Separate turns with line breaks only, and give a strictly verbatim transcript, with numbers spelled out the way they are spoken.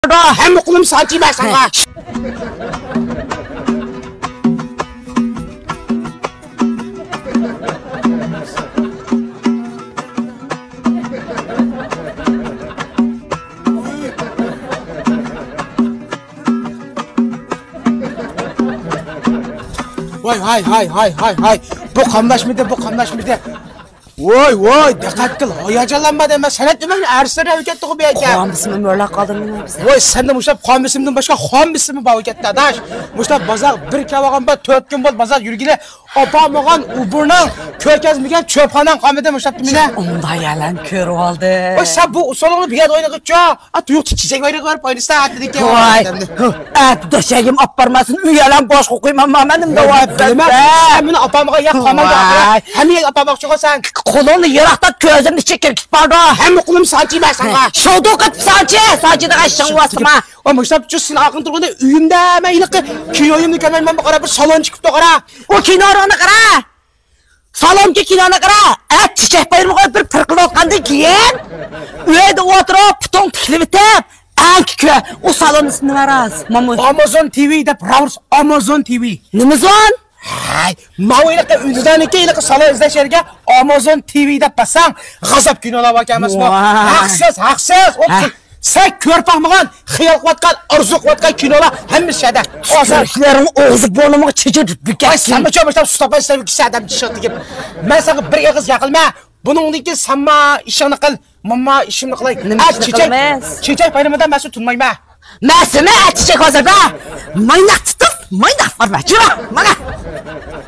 Hem okulum sanki ben sana. Vay hay hay hay hay hay. Bu kamlaş mıydı bu kamlaş mıydı? Vay vay dikkat kıl. Hayacanlanma deme. Senet demek ersleri hareketli gibi ya.
Kuan mısın böyle kaldım bize.
Vay sen de Muştaf kuan mısın başka kuan mısın bu hareketli adaş. Muştaf bazar bir kavagan ba dört gün bol bazar yürgile. Apamagan uburnan körkezmigen çöphanan kamede Muştaf demine.
Onda yalan kör oldu.
Vay sen bu usulunu bir yer oynadık ya. At yok çiçek oynadık var paylaştı at dedik ya.
Vay. Et döşeğim aparmasın. Üyelan boş kokuyman benim de var.
Sen bunu apamaga yak kamanda. Hem yak apamak çok sen.
Kolonu yırakta közümü çekir git bana.
Hem okulum sanki ben sana.
Şodu kıt sanki. Sanki de kaçın vasıma.
O Muştaf cüssün akın turgunda üyümde hemen ilıkı kinoyu mükemmel ben bakara bir salon çıkıp da kara.
O kino onu kara. Salonki kinonu kara. Et çiçek bayırmı koyup bir pırkılı otkandı giyin. Üyede oturup puton tikli bitip. Ankikö. O salon ismini varaz.
Amazon T V'de Browse Amazon T V.
Nimizon?
Hay, mavi ilaka ünlüden iki ilaka salon izleşerge Amazon T V'de basan gazap kinolar bakayımız bu. Haksız, haksız. Sen kör bakmagan, xiyal qıvatkan, arzu qıvatkan kinolar hemimiz şeyde.
Türklerin oğuzu bonumu çiçi tutbük
Ay sen mi çöp Mustafa İslam'ı kişi adam çıktı gibi. Ben sana bir yağız yakılma. Bunun için sanma işini kıl. Mama işini kılayım. Çiçek, çiçek bayramından mesul tutmayayım ha.
Mesime çiçek hazır be. Maynak tutup, maynak var be. Çıra, bana.